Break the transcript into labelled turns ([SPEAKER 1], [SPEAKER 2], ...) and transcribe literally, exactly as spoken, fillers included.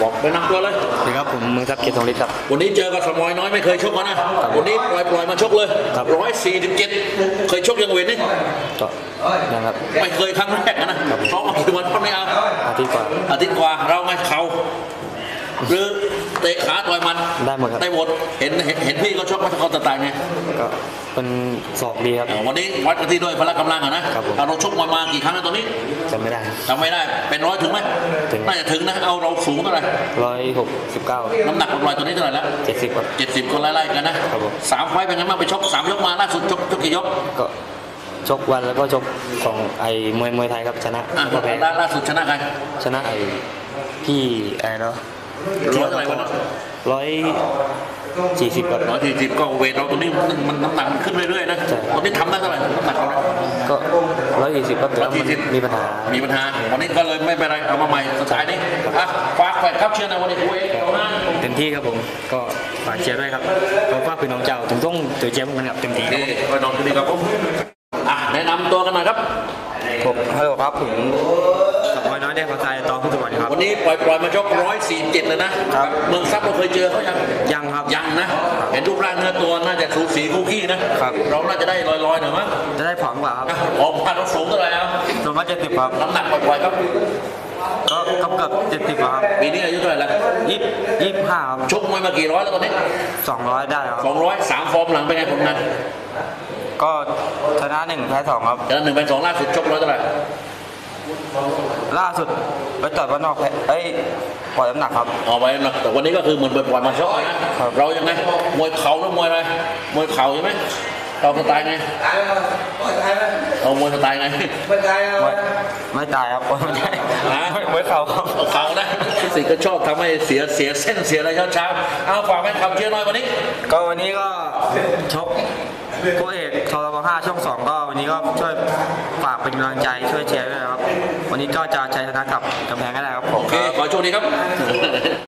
[SPEAKER 1] บอกไปนำตัวเลย
[SPEAKER 2] สวัสดีครับผมมือทัพเกียรติทองฤทธิ์ครับ
[SPEAKER 1] วันนี้เจอกับสมอยน้อยไม่เคยชกกันนะวันนี้ปล่อยปล่อยมาชกเลยร้อยสี่สิบเจ็ดเคยชกยังเวทนี่
[SPEAKER 2] ก็ยังครับ
[SPEAKER 1] ไม่เคยครั้งแรกนะซ้อมมากี่วันก็ไม่เอา
[SPEAKER 2] อาทิตย์กว่า
[SPEAKER 1] อาทิตย์กว่าเราไงเขาหรือเตะขาต่อยมัน
[SPEAKER 2] ได้หมดครับ
[SPEAKER 1] ได้หมดเห็นเห็นเห็นพี่ก็ชกมาเขาตายไง
[SPEAKER 2] ก็เป็นศอกดีครับ
[SPEAKER 1] วันนี้วัดกันที่ด้วยพละกำลังอะนะเราชกมามากี่ครั้งแล้วตอนนี้
[SPEAKER 2] จำไม่ได้
[SPEAKER 1] จำไม่ได้เป็นร้อยถึงไหมน่าจะถึงนะเอาเราสูงเท่าไหร่
[SPEAKER 2] ร้อยหกสิบเก้า
[SPEAKER 1] น้ำหนักลอยตัวนี้เท่าไหร่แล้ว
[SPEAKER 2] เจ็ดสิบครับ
[SPEAKER 1] เจ็ดสิบก็ไล่ๆกันนะสามไฟเป็นไงบ้างไปชกสามยกมาล่าสุดชกชกกี่ยก
[SPEAKER 2] ก็ชกวันแล้วก็ชกของไอ้มวยมวยไทยครับชนะ
[SPEAKER 1] ก็แพ้ล่าสุดชนะใคร
[SPEAKER 2] ชนะไอ้พี่อะไรเนาะ
[SPEAKER 1] ร้อยอะไรวะ
[SPEAKER 2] ร้อยสี่สิบกับ
[SPEAKER 1] ร้อยสี่สิบก็เวทเราตัวนี้มันน้ำหนักมันขึ้นเรื่อยๆนะตอนนี้ทำได้เท่าไหร่น้ำหนักเรา
[SPEAKER 2] ก็ร้อยสี่สิบก็แต่มีปัญหา
[SPEAKER 1] มีปัญหาวันนี้ก็เลยไม่เป็นไรเอามาใหม่สุดท้ายนี้อ่ะฝากแฟนครับเชียร์ในวันนี้คุย
[SPEAKER 2] เต็มที่ครับผมก็ฝากเชียร์ด้วยครับขอฝากพี่น้องเจ้าถึงต้องตัวเชียร์กันครับเต็มที่ครับ
[SPEAKER 1] พี่น้องที่นี่ครับผมอ่ะแนะนำตัวกันหน่อยครับ
[SPEAKER 2] ผมฮัลโหลครับผมสมอยน้อยได้ขอทายตอนพุทธวันครับ
[SPEAKER 1] วันนี้ปล่อยปล่อยมาชกร้อยสี่เจ็ดเลยนะครับเมืองซับเราเคยเจอเขายัง
[SPEAKER 2] ยังครับ
[SPEAKER 1] ยังนะเห็นรูปร่างเนื้อตัวน่าจะสูสีคู่ขี้นะครับเราน่าจะได้ลอยๆหน่อยมั้ง
[SPEAKER 2] จะได้ผอมกว่าครับ
[SPEAKER 1] ผอมพันเราสูงเท่าไหร่ครับ
[SPEAKER 2] สูงก็เจ็ดสิบครับ
[SPEAKER 1] น้ำหนักปล่อยๆครับ
[SPEAKER 2] ก็กับกับเจ็ดสิบครับ
[SPEAKER 1] ปีนี้อายุเท่าไหร่ละ
[SPEAKER 2] ยี่ยี่สิบห้าครับ
[SPEAKER 1] ชกมวยมากี่ร้อยแล้วตอนนี้
[SPEAKER 2] สองร้อยได้ครับ
[SPEAKER 1] สองร้อยสามฟอร์มหลังเป็นไงผลงาน
[SPEAKER 2] ก็ชนะหนึ่งแพ้สองครับ
[SPEAKER 1] ชนะหนึ่งแพ้สองล่าสุดชกร้อยเท่าไหร่
[SPEAKER 2] ล่าสุดไปต่อยบ้านนอกเอ้ยปล่อยน้ำหนักครับ
[SPEAKER 1] เอาไว้นะแต่วันนี้ก็คือเหมือนปล่อยมาชกนะเรายังไงมวยเข่าหรือมวยอะไรมวยเข่าใช่ไหมเราสไตล์ไงเรามวยสไตล์ไง
[SPEAKER 2] ไม่ตายไม่ตายครับไม่ตายมวยเข่า
[SPEAKER 1] เข่านะสิก็ชอบทำให้เสียเสียเส้นเสียอะไรเช้าเช้าเอาฝากแฟนคลับเชียร์หน่อยวันนี้
[SPEAKER 2] ก็วันนี้ก็ชกคู่เอกทรบห้าช่องสองก็วันนี้ก็ช่วยฝากเป็นกำลังใจช่วยเชียร์ด้วยครับวันนี้ก็จะชัยชนะกับกำแพงก็ได้ครับ
[SPEAKER 1] โอเคขอโชคดีครับ